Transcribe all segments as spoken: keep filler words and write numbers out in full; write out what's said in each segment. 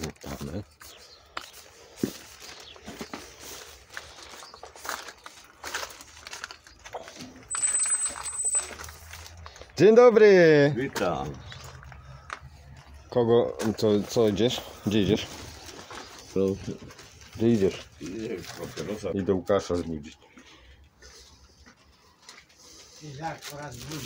Witamy. Dzień dobry! Witam. Kogo, co, co idziesz? Gdzie idziesz? Proszę. Gdzie idziesz? Idziesz papierosa. Idę Łukasza zbudzić. Jak po raz drugi.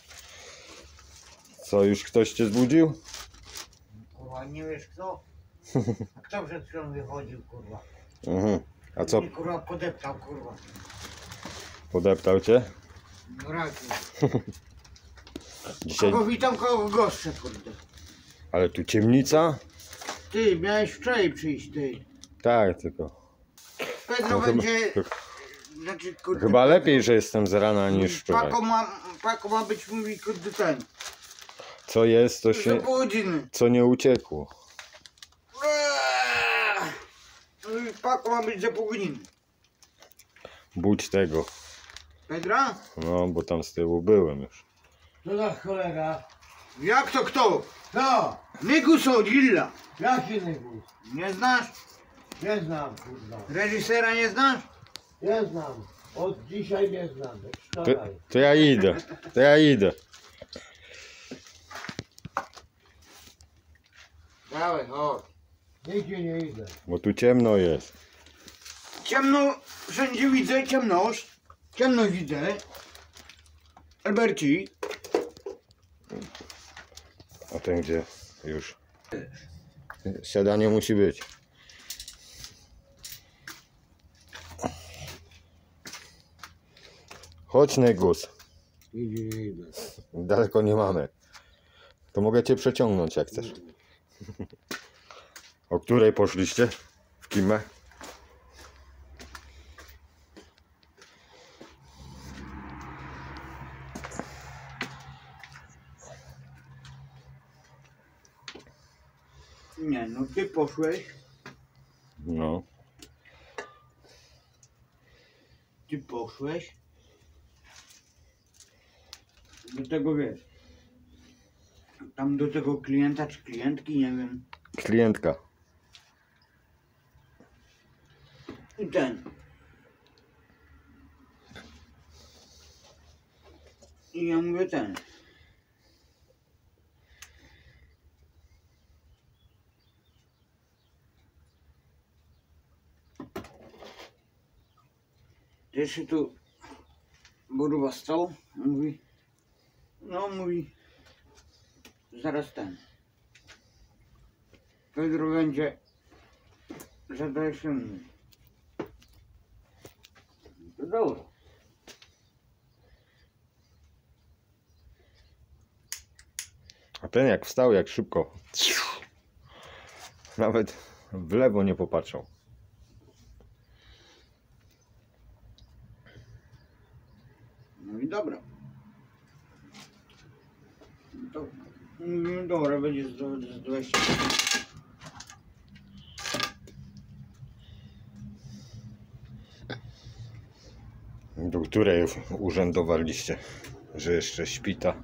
Co, już ktoś cię zbudził? Kurwa, nie wiesz kto? A kto przed chwilą wychodził, kurwa? Mhm. A co, Mnie, kurwa, podeptał, kurwa. podeptał cię? No raczej. Dzisiaj, Kogo witam, kogo goszczę, kurde. ale tu ciemnica? Ty, miałeś wczoraj przyjść, ty. Tak, tylko. Pedro No chyba, będzie... to, Znaczy, kurde... chyba lepiej, że jestem z rana niż wczoraj. Pako ma, Pako ma być, mówi, kurde, ten. Co jest, to Za się, pół godziny. co nie uciekło. Eee! Mówi, Pako ma być za pół godziny. Budź tego. Pedra? No, bo tam z tyłu byłem już. To za cholera. Jak to kto? No, Nygus Odilla. jaki nygus? Nie znasz? Nie znam, kurwa. Reżysera nie znasz? Nie znam. Od dzisiaj nie znam. To, Wczoraj. to ja idę, to ja idę. Dawaj, chodź. Nigdzie nie idę. Bo tu ciemno jest. Ciemno, wszędzie widzę ciemność. Ciemność widzę. Alberci. A ten gdzie już? Siadanie musi być. Chodź, Negus. Nigdzie nie idę. Daleko nie mamy. To mogę cię przeciągnąć jak chcesz. O której poszliście? W kimę? Nie, no ty poszłeś. No. Ty poszłeś. Do tego wiesz. Tam do tego klienta czy klientki, nie wiem. Klientka. I ten. I ja mówię ten. Jeszcze tu burwa stał, mówi, no mówi, zaraz ten. Pedro będzie, zadaje się mówi. To dobra. A ten jak wstał, jak szybko. Nawet w lewo nie popatrzał. No i dobra. To, no dobra, będzie z, z dwadzieścia. Do której urzędowaliście, że jeszcze śpita?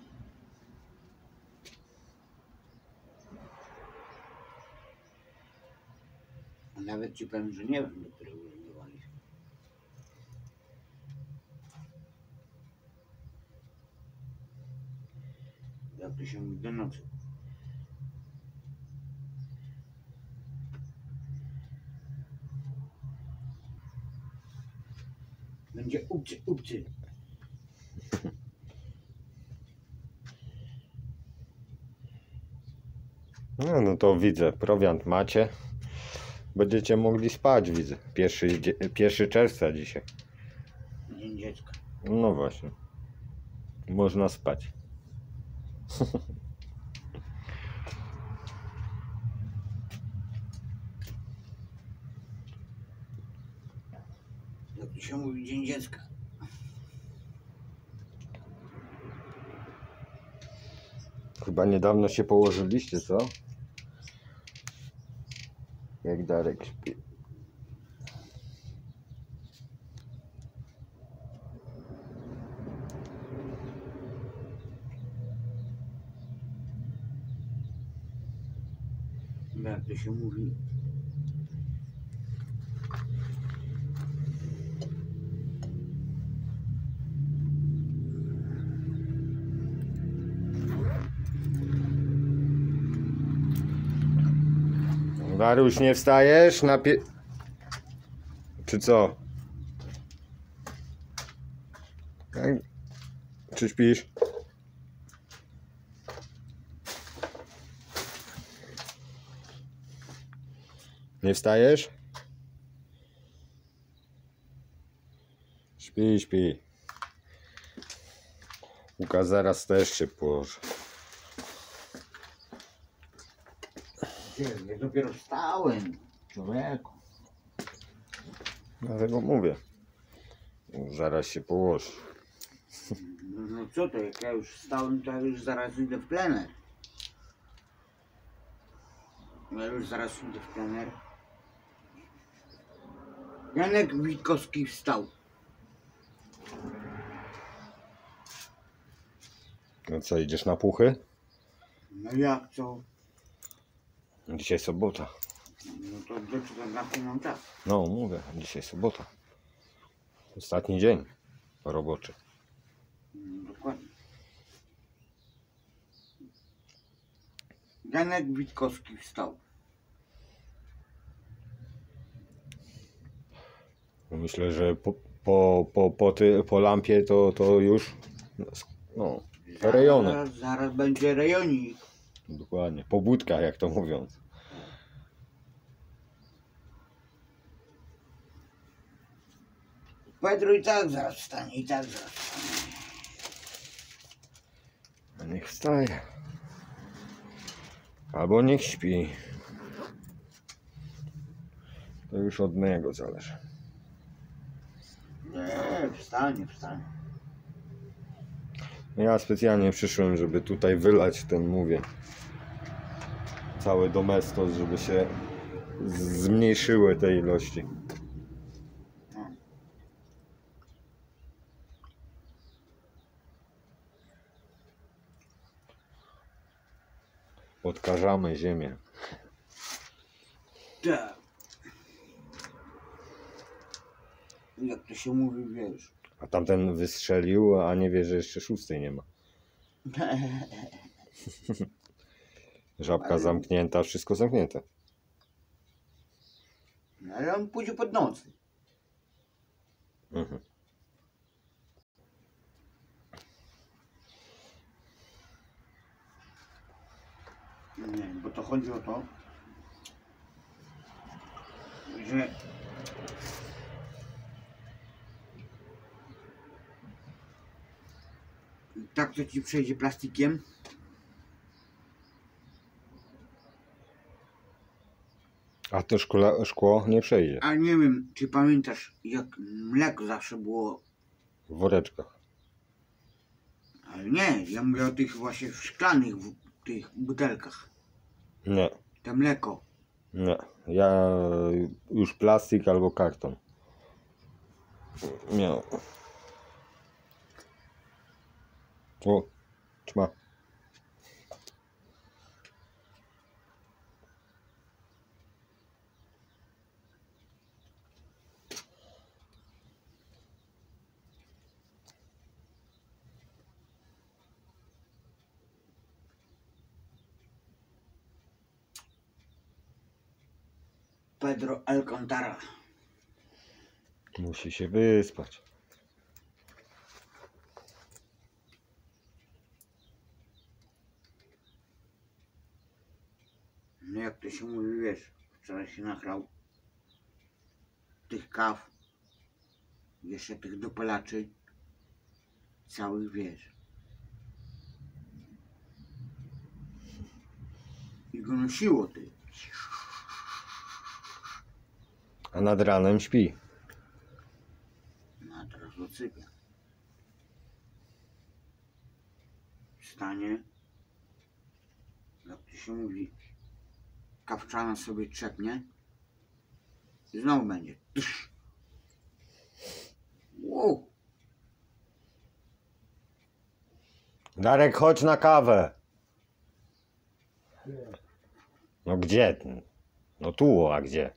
A nawet ci powiem, że nie wiem, do której urzędowaliśmy. Jak to się mówi, do nocy. Będzie upcy, upcy. No, no to widzę, prowiant macie. Będziecie mogli spać, widzę. Pierwszy, dzie- pierwszy czerwca dzisiaj. Dzień dziecka. No właśnie. Można spać. Jak to się mówi, dzień dziecka. Chyba niedawno się położyliście, co? Jak Darek śpi. Jak to się mówi? Daruś, nie wstajesz na pie... Czy co? Tak? Czy śpisz? Nie wstajesz? Śpi, śpi. Łukasz zaraz też się położy. Gdzie? Ja dopiero wstałem, człowieku. Dlatego mówię. Zaraz się położy. No, no co to, jak ja już wstałem, to ja już zaraz idę w plener. Ja już zaraz idę w plener. Janek Witkowski wstał. No co, idziesz na puchy? No jak co? Dzisiaj sobota. No to do czternastej mam czas. No, mówię, dzisiaj sobota. Ostatni dzień roboczy. No, dokładnie. Janek Witkowski wstał. Myślę, że po, po, po, po, ty, po lampie to, to już no, rejony. Zaraz, zaraz będzie rejonik. Dokładnie. Po budkach, jak to mówiąc. Pedro i tak zaraz wstanie, i tak zaraz wstanie. A niech wstaje. Albo niech śpi. To już od niego zależy. Nie, wstanie, wstanie. Ja specjalnie przyszłem, żeby tutaj wylać ten, mówię, cały domestos, żeby się z- zmniejszyły te ilości. Odkażamy ziemię. Tak. Jak to się mówi, wiesz. A tamten wystrzelił, a nie wie, że jeszcze szóstej nie ma. Żabka zamknięta, wszystko zamknięte. No, ale on pójdzie pod nocy. Mhm. Nie, bo to chodzi o to, że tak to ci przejdzie plastikiem, A to szkło, szkło nie przejdzie a nie wiem, czy pamiętasz, jak mleko zawsze było, w woreczkach. ale nie, ja mówię o tych właśnie szklanych w tych butelkach, Nie, to mleko. nie. Ja już plastik albo karton. Miał. O, trzyma. Pedro Alcantara. Musi się wyspać. No jak to się mówi, wiesz, wczoraj się nachlał tych kaw, jeszcze tych dopalaczy, całych, wiesz. I go nosiło, ty. A nad ranem śpi. No a teraz odsypia. Wstanie, jak to się mówi, kawczana sobie trzepnie i znowu będzie. Tysz. Wow. Darek, chodź na kawę. No gdzie? No tu, a gdzie?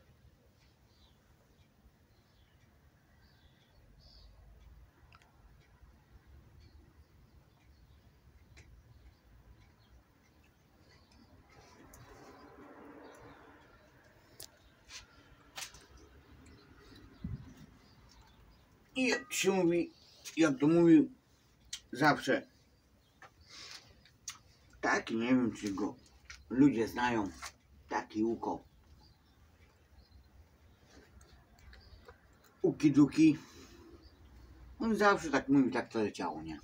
I jak się mówi, jak to mówił zawsze, taki, nie wiem czy go ludzie znają, taki Uko. Uki duki. On zawsze tak mówi, tak to leciało, nie?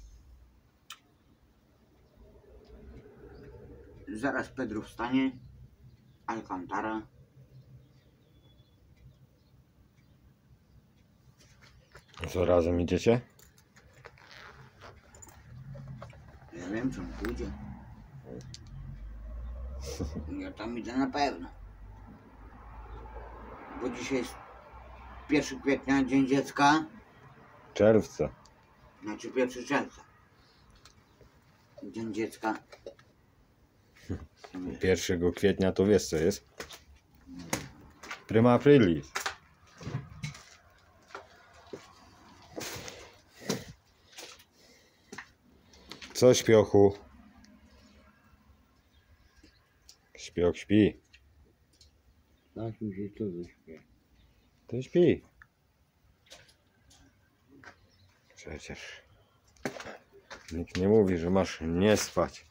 Zaraz Pedro wstanie, Alcantara. Co, razem idziecie? Ja wiem, czy on pójdzie. Ja tam idę na pewno. Bo dzisiaj jest pierwszego kwietnia, Dzień Dziecka. Czerwca. Znaczy pierwszego czerwca. Dzień Dziecka. pierwszego kwietnia to wiesz co jest? Prima aprilis. Co śpiochu? Śpioch śpi. Tak mi się to zaśpiewa. To śpi. Przecież nikt nie mówi, że masz nie spać.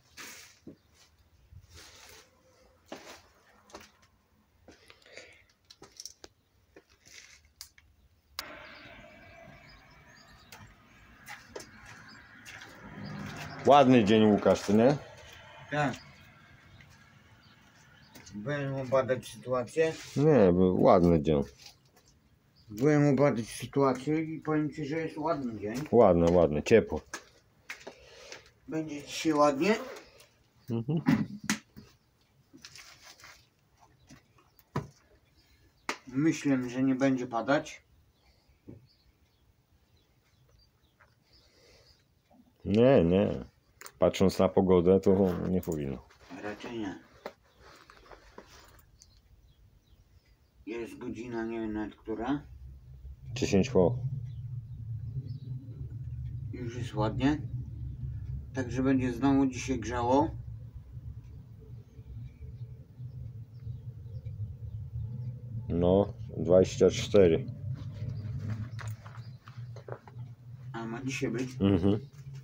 Ładny dzień, Łukasz, ty nie? Tak. Byłem obadać sytuację. Nie, był ładny dzień. Byłem obadać sytuację i powiem ci, że jest ładny dzień. Ładny, ładny, ciepło. Będzie dzisiaj ładnie. Mhm. Myślę, że nie będzie padać. Nie, nie. Patrząc na pogodę, to nie powinno. Raczej nie. Jest godzina, nie wiem nawet która. dziesięć po. Już jest ładnie. Także będzie znowu dzisiaj grzało. No, dwadzieścia cztery. A ma dzisiaj być. Mhm.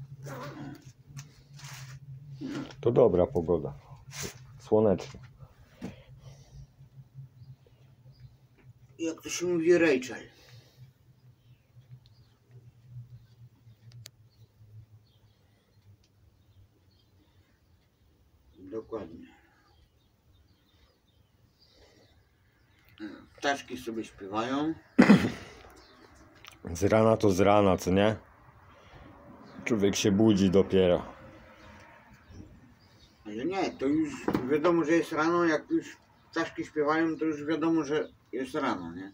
To dobra pogoda. Słonecznie. Jak to się mówi, Rachel. Dokładnie. Ptaszki sobie śpiewają. Z rana to z rana, co nie? Człowiek się budzi dopiero. Ale nie, to już wiadomo, że jest rano. Jak już ptaszki śpiewają, to już wiadomo, że jest rano, nie?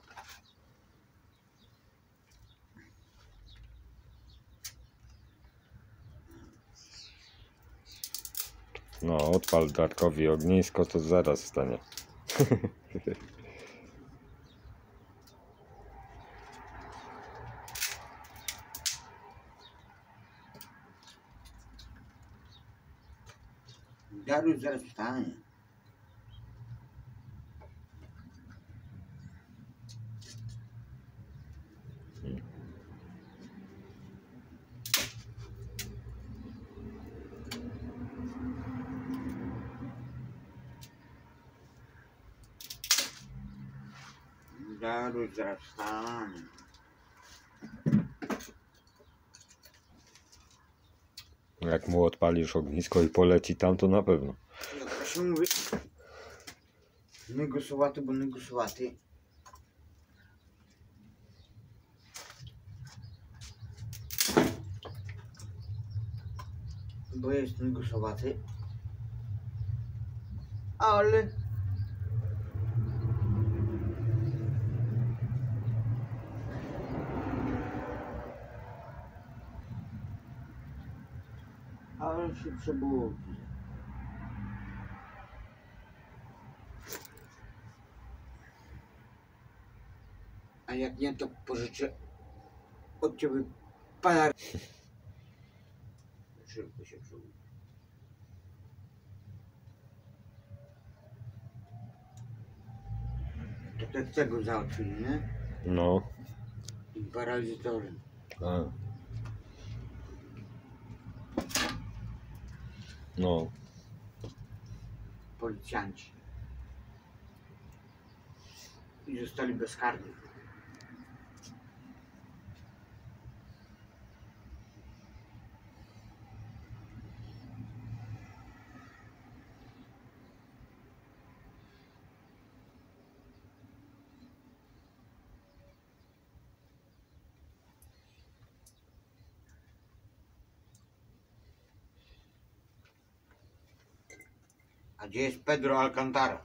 No, odpal Darkowi ognisko, to zaraz stanie. Dariusz zaraz wstanie. Dariusz zaraz wstanie. Jak mu odpalisz ognisko i poleci tam, to na pewno. Jak to się mówi? Negosowaty, bo negosowaty. Bo jest negosowaty. Ale ale się przebudzi. A jak nie, to pożyczę od ciebie pana. Szybko się przełóż. To te tego załatwili, nie? No. Tym paralizatorem. A. No. Policjanci. I zostali bezkarni. A gdzie jest Pedro Alcantara?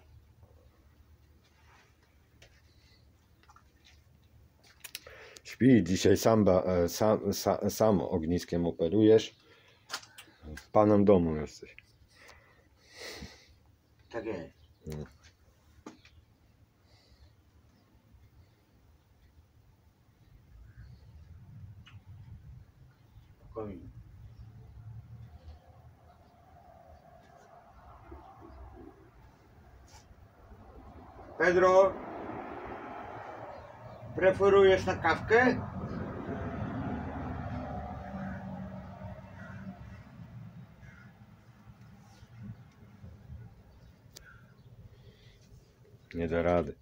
Śpi, dzisiaj sam, ba- e, sam, sa, sam ogniskiem operujesz. Panem domu jesteś. Tak jest. No. Spokojnie. Pedro, preferujesz na kawkę? Nie da rady.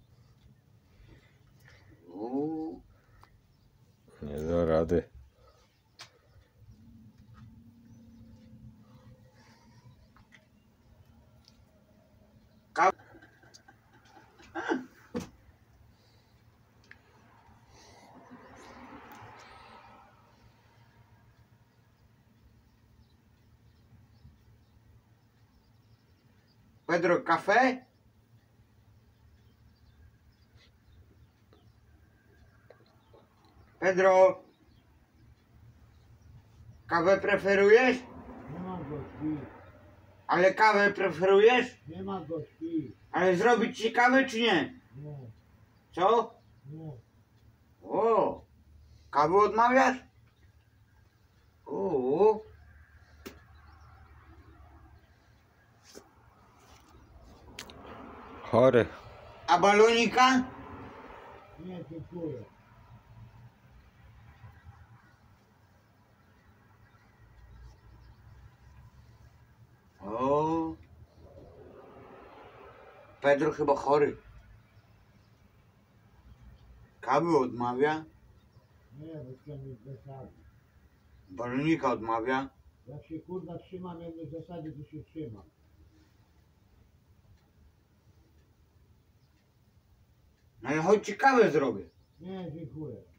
Uuu, Nie da rady. kaw... Pedro, kawę? Pedro, kawę preferujesz? Nie ma gości, Ale kawę preferujesz? nie ma gości. Ale zrobić ci kawę czy nie? Nie, Co? nie. O, kawę odmawiasz? Uuu, Chory. a balonika? Nie, dziękuję. O, Pedro chyba chory. Kawy odmawia, Nie, bo chcę mieć zasady. balonika odmawia. Jak się kurwa trzymam jednej zasady, to się trzymam. No i chodź ci kawę zrobię. Nie, dziękuję.